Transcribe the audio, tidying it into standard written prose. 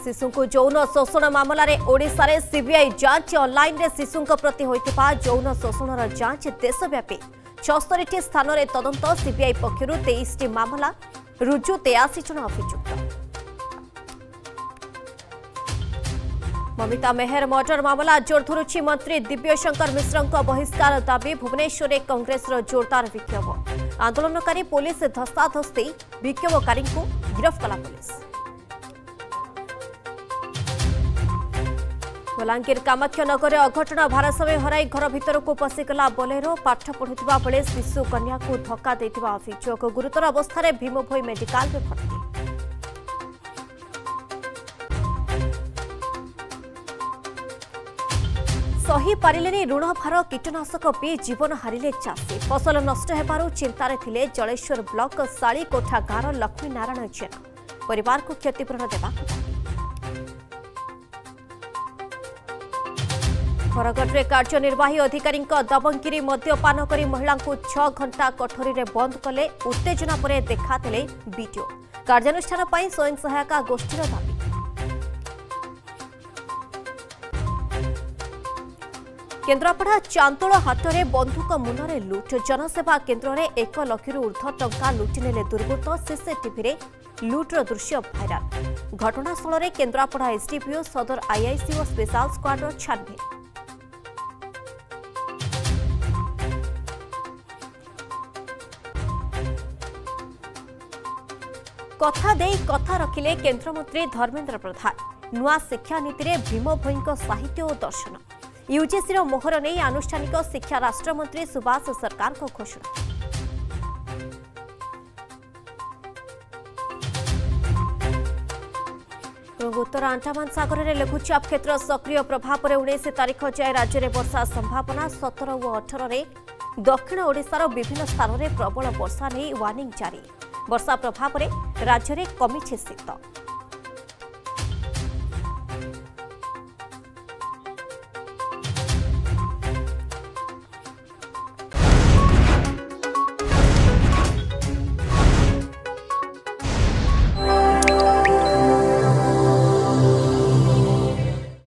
शिशु को यौन शोषण मामला रे ओडिशा रे सीबीआई जांच ऑनलाइन रे शिशु प्रति होइतिबा यौन शोषण जांच देशव्यापी 76 स्थान रे तदंत सीबीआई पक्षरु 23 मामला रुजु 83 जन अभियुक्त। ममिता मेहर मर्डर मामला जोर धरुछि मंत्री दिव्यशंकर मिश्र बहिष्कार दाबी भुवनेश्वर में कांग्रेस जोरदार विक्षोभ आंदोलनकारी पुलिस धस्ताधस्ती विक्षोभकारी को गिरफ्त कला पुलिस। बलांगीर कामाक्षनगर अघटन भारसाम्य हराई घर भितर को पशिगला बोलेरो पाठ पढ़ुवा बेले शिशु कन्या को धक्का देथिबा अभियोग गुरुतर अवस्था भीमभोई मेडिकल में भर्ती। सही पारिले ऋण भार कीटनाशक पी जीवन हारिले चाषी फसल नष्ट हेबारु चिंतारे थिले जलेश्वर ब्लॉक सालीकोठा गाँव लक्ष्मी नारायण जेना परिवार को क्षतिपूरण देबाक बरगढ़ कार्यनिर्वाही अधिकारी दबंगिरी मद्यपान करी महिला को 6 घंटा कठोरी रे बंद कले उत्तेजना पर देखाते वीडियो कार्यानुष्ठान पर स्वयं सहायता गोष्ठीर दाबी। केन्द्रापड़ा चांतोल हाटरे बंधुक मुନରେ लुट जनसेवा केन्द्र में 1 लाख ऊर्ध्व टंका लुटिनेले दुर्बृत्त सीसीटीवी रे लुट्र दृश्य भाइराल घटनास्थल में केन्द्रापड़ा एसडीपीओ सदर आईआईसी और स्पेशल स्क्वाड्र छानबीन। कथा देई कथा रखिले केन्द्रमंत्री धर्मेन्द्र प्रधान नुआ शिक्षा नीति रे भीमभोई साहित्य और दर्शन यूजीसी मोहर नहीं आनुष्ठानिक शिक्षा राष्ट्रमंत्री सुभाष सरकार को घोषणा। उत्तर अंडमान सागर में लघुचाप क्षेत्र सक्रिय प्रभाव में 19 तारीख जाए राज्य में वर्षा संभावना 17 और 18 में दक्षिण ओडिशार विभिन्न स्थान में प्रबल वर्षा नहीं वार्निंग जारी वर्षा प्रभाव में राज्य में कमिছে शीत।